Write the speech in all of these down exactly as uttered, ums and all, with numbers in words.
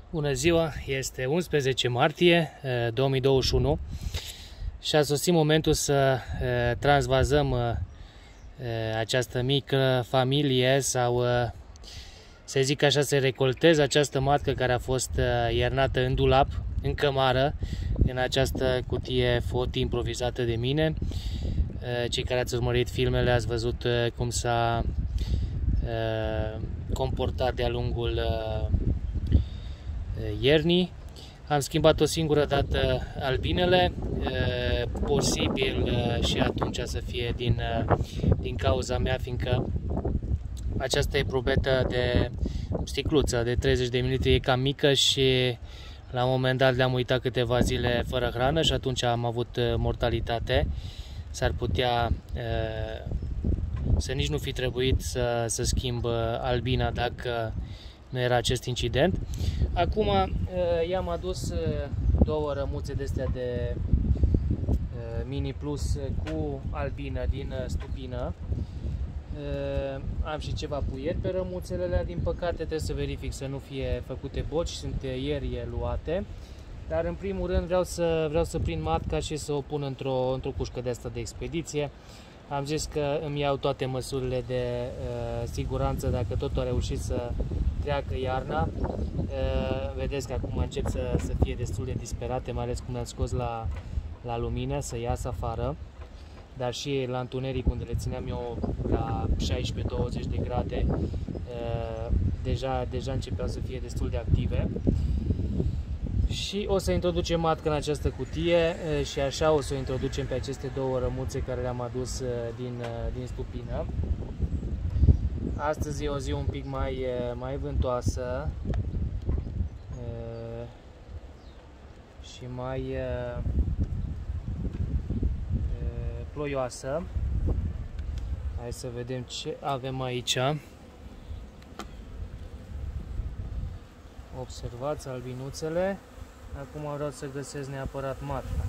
Bună ziua! Este unsprezece martie două mii douăzeci și unu și a sosit momentul să transvazăm această mică familie sau, să zic așa, să recoltez această matcă care a fost iernată în dulap, în cămară, în această cutie fot improvizată de mine. Cei care ați urmărit filmele ați văzut cum s-a comportat de-a lungul iernii. Am schimbat o singură dată albinele, posibil și atunci să fie din, din cauza mea, fiindcă aceasta e probetă de sticluță de treizeci de mililitri, e cam mică și la un moment dat le-am uitat câteva zile fără hrană și atunci am avut mortalitate. S-ar putea să nici nu fi trebuit să, să schimb albina dacă nu era acest incident. Acum i-am adus două rămuțe de astea de Mini Plus cu albină din stupină. Am și ceva puieri pe rămuțele alea, din păcate trebuie să verific să nu fie făcute boci, sunt ieri luate. Dar în primul rând vreau să, vreau să prind matca și să o pun într-o într-o cușcă de asta de expediție. Am zis că îmi iau toate măsurile de uh, siguranță dacă totul a reușit să treacă iarna. Uh, vedeți că acum încep să, să fie destul de disperate, mai ales cum le-am scos la, la lumină, să iasă afară. Dar și la întuneric, unde le țineam eu la șaisprezece douăzeci de grade, uh, deja, deja începeau să fie destul de active. Și o să introducem matca în această cutie și așa o să o introducem pe aceste două rămuțe care le-am adus din, din stupină. Astăzi e o zi un pic mai, mai vântoasă și mai ploioasă. Hai să vedem ce avem aici. Observați albinuțele. Acum vreau să găsesc neapărat matca.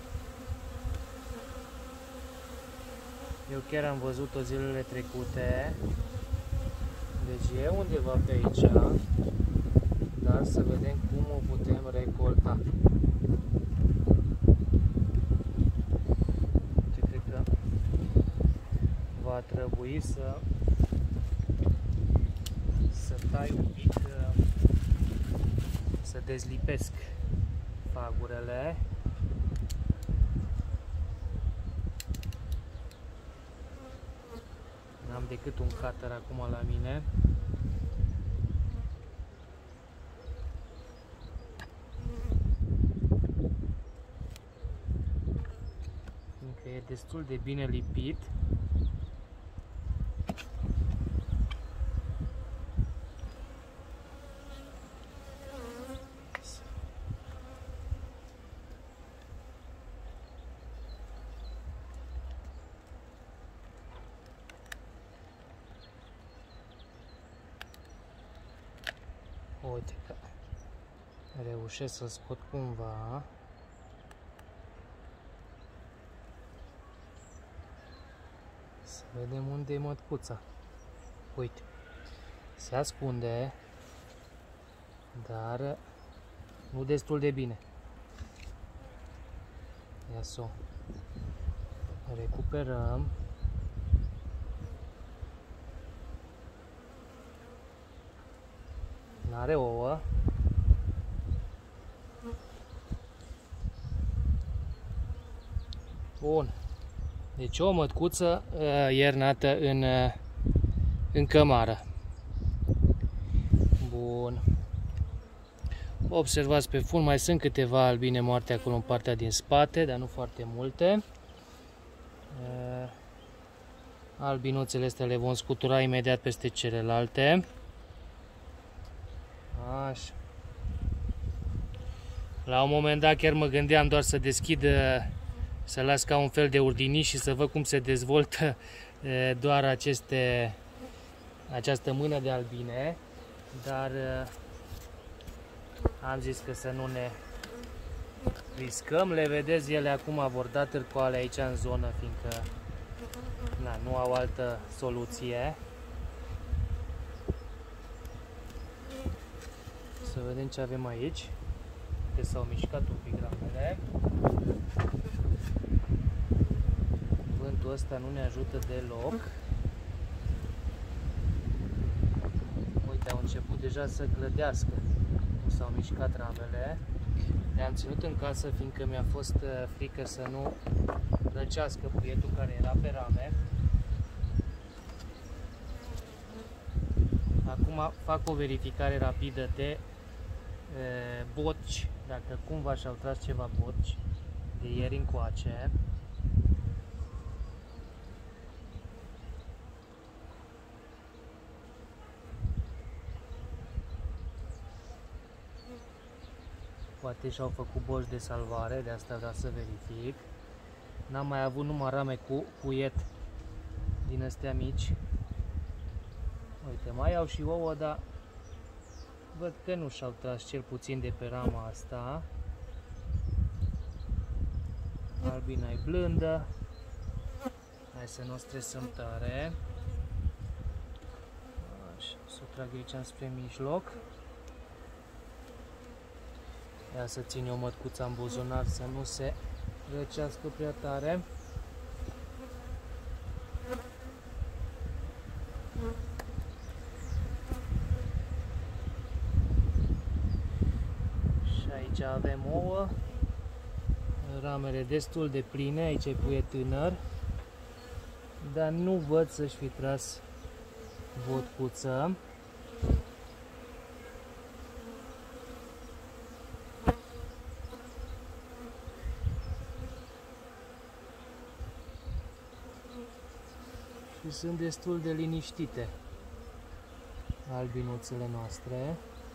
Eu chiar am văzut-o zilele trecute. Deci e undeva pe aici. Dar să vedem cum o putem recolta. Cred că va trebui să să tai un pic, să dezlipesc fagurele. N-am decât un cutter acum la mine. Încă e destul de bine lipit. Uite că reușesc să scot cumva. Să vedem unde e mătcuța. Uite, se ascunde, dar nu destul de bine. Ia să o recuperăm. N-are ouă. Bun. Deci o mătcuță uh, iernată în, uh, în cămară. Bun. Observați pe fund, mai sunt câteva albine moarte acolo în partea din spate, dar nu foarte multe. Uh, albinuțele astea le vom scutura imediat peste celelalte. Așa. La un moment dat chiar mă gândeam doar să deschid, să las ca un fel de urdiniș și să văd cum se dezvoltă doar aceste, această mână de albine, dar am zis că să nu ne riscăm. Le vedeți, ele acum vor da târcoale aici în zonă, fiindcă na, nu au altă soluție. Să vedem ce avem aici. Că s-au mișcat un pic ramele. Vântul ăsta nu ne ajută deloc. Uite, au început deja să clădească. Nu s-au mișcat ramele. Le-am ținut în casă fiindcă mi-a fost frică să nu răcească puietul care era pe rame. Acum fac o verificare rapidă de e, boci, dacă cumva și-au tras ceva boci de ieri încoace. Poate și-au făcut boci de salvare, de asta vreau să verific. N-am mai avut numai rame cu puiet din astea mici. Uite, mai au și ouă, dar văd că nu și-au tras cel puțin de pe rama asta. Albina e blândă. Hai să nu o stresăm tare. Așa, să o trag aici spre mijloc. Ia să țin eu mătcuța în buzunar să nu se răcească prea tare. Și aici avem ouă. Ramele destul de pline, aici e puiet tânăr. Dar nu văd să-și fi tras vodcuță. Și sunt destul de liniștite albinuțele noastre.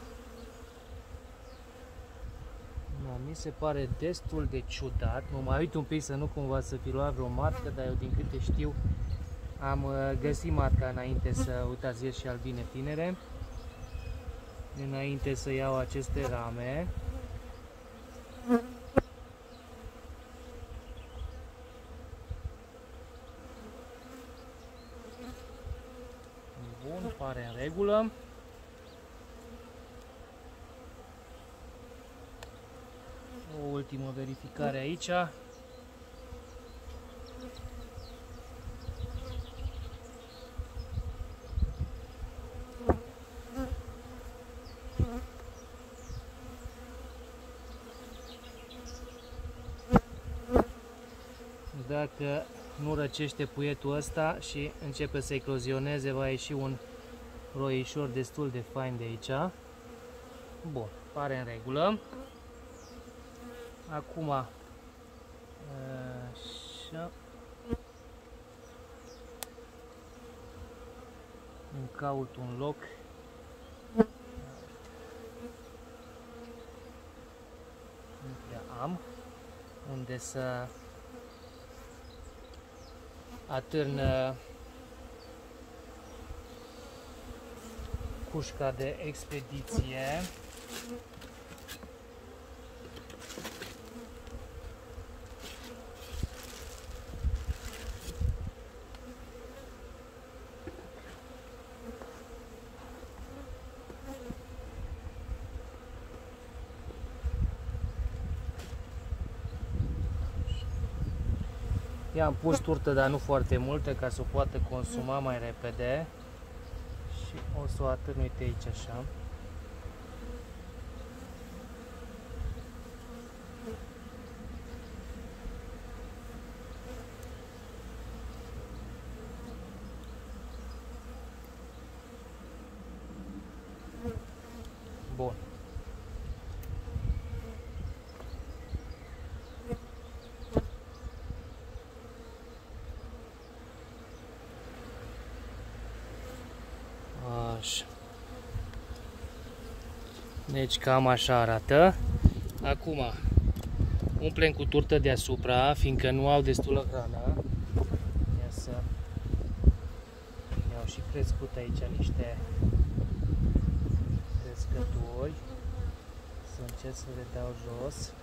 Da, mi se pare destul de ciudat. Mă mai uit un pic să nu cumva să fi luat vreo matcă, dar eu din câte știu am găsit matca înainte să, uitați, ies și albine tinere, înainte să iau aceste rame. Bun, pare în regulă. O ultimă verificare aici. Dacă nu răcește puietul ăsta și începe să eclozioneze, va ieși un roișor destul de fain de aici. Bun, pare în regulă. Acum așa, îmi caut un loc nu prea am unde să atârn cușca de expediție. I-am pus turtă, dar nu foarte multă, ca să o poată consuma mai repede. Și o să o atârn, uite aici, așa. Bun. Așa. Deci cam așa arată. Acum umplem cu turtă deasupra, fiindcă nu au destulă hrană. Ia să mi-au și crescut aici niște crescături. Să încerc să le dau jos.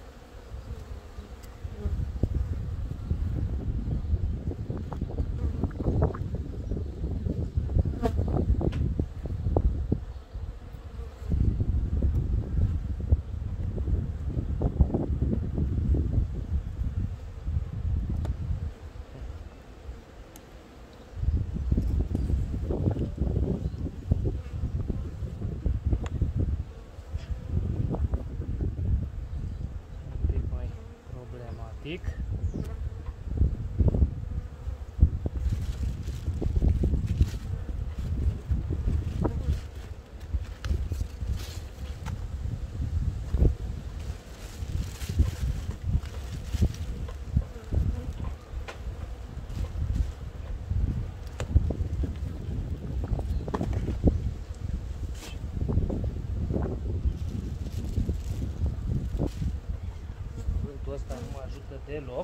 deloc.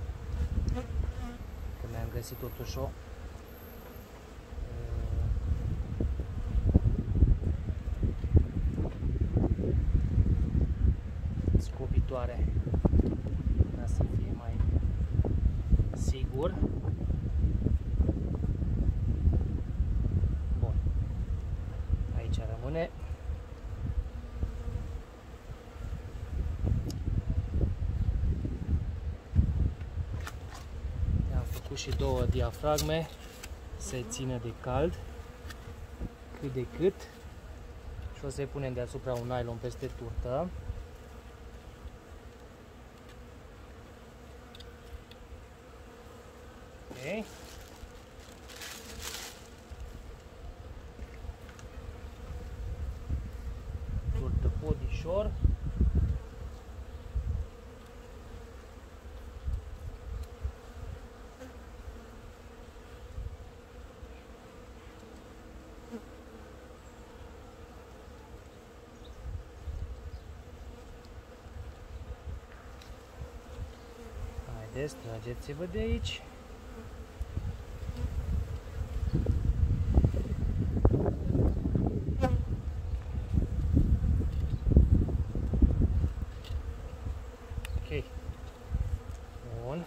Că mi-am găsit totuși o scobitoare ca să fie mai sigur. Bun. Aici rămâne. Am făcut și două diafragme, se ține de cald cât de cât și o să-i punem deasupra un nylon peste turtă. Okay. Turtă podișor. Haideți, trageți-vă de aici. Ok. Bun.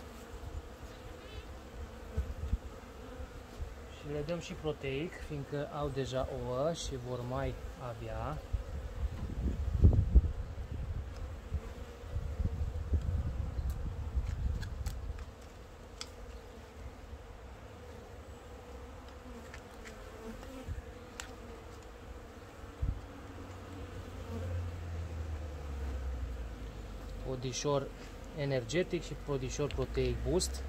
Și le dăm și proteic, fiindcă au deja ouă și vor mai avea. Podișor energetic și podișor proteic boost.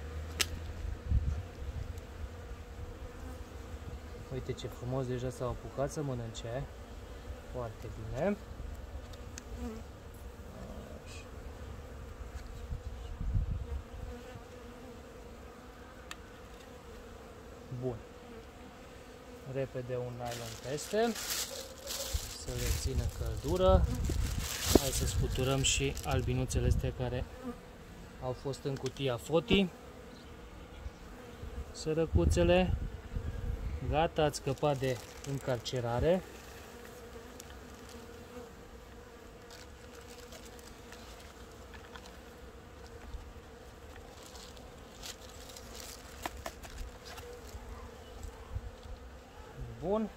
Uite ce frumos, deja s-au apucat să mănânce. Foarte bine. Bun. Repede un nylon peste să le țină căldură. Hai să scuturăm și albinuțele astea care au fost în cutia Foti. Sărăcuțele. Gata, ați scăpat de încarcerare. Bun.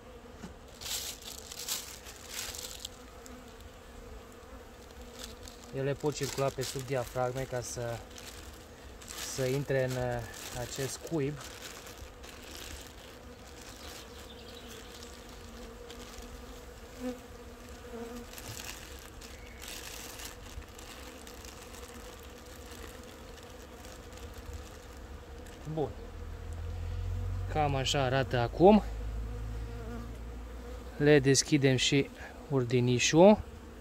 Ele pot circula pe sub diafragme ca să, să intre în acest cuib. Bun. Cam așa arată acum. Le deschidem și urdinișul.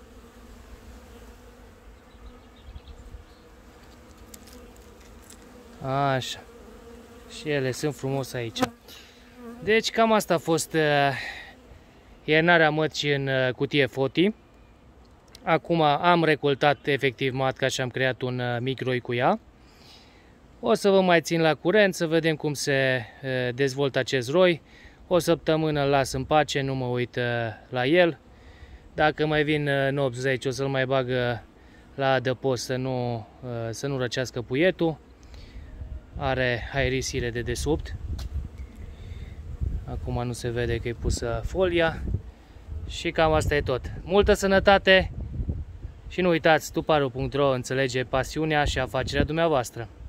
Așa. Și ele sunt frumos aici. Deci cam asta a fost uh, iernarea mătcii în uh, cutie Foti. Acum am recoltat efectiv matca și am creat un uh, mic roi cu ea. O să vă mai țin la curent să vedem cum se uh, dezvoltă acest roi. O săptămână îl las în pace, nu mă uit uh, la el. Dacă mai vin uh, nopți de aici, o să-l mai bag uh, la adăpost să nu, uh, să nu răcească puietul. Are aerisile de desubt. Acum nu se vede că e pusă folia. Și cam asta e tot. Multă sănătate și nu uitați, tuparu punct ro înțelege pasiunea și afacerea dumneavoastră.